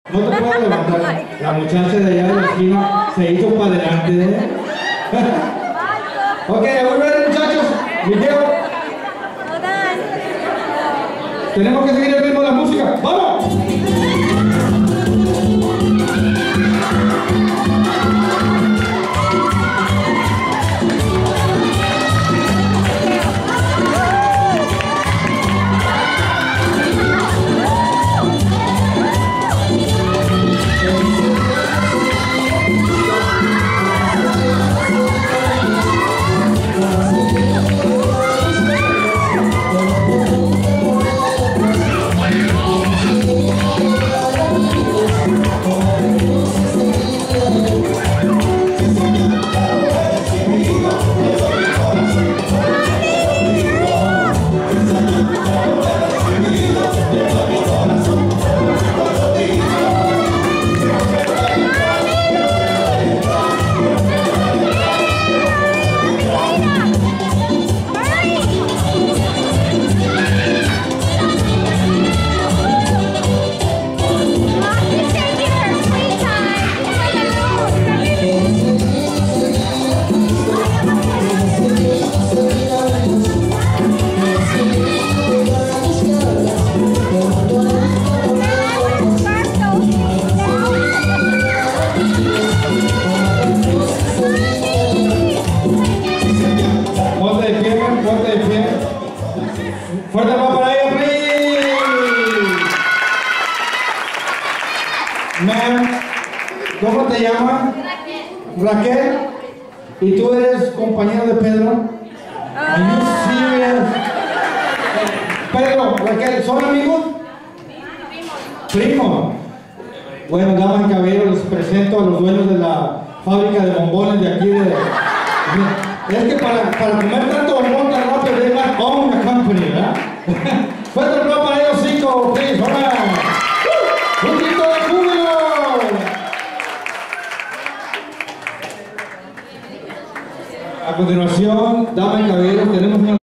No te puedes levantar. La muchacha de allá de la esquina se hizo para adelante. Ok, are we ready, muchachos? Video. Tenemos que seguir el ritmo de la música. ¡Vamos! Ponte de pie. Fuerte aplauso para ella, please. Ma'am, ¿cómo te llamas? Raquel. ¿Y tú eres compañero de Pedro? Are you serious? Pedro, Raquel, ¿son amigos? Primo. Bueno, damas y caballeros, les presento a los dueños de la fábrica de bombones de aquí de... Es que para comer tanto bombón tan rápido, they must own the company, ¿verdad? Fuerte aplauso para ellos 5, please, hola. ¡Un grito de júbilo! A continuación, damas y caballeros, tenemos una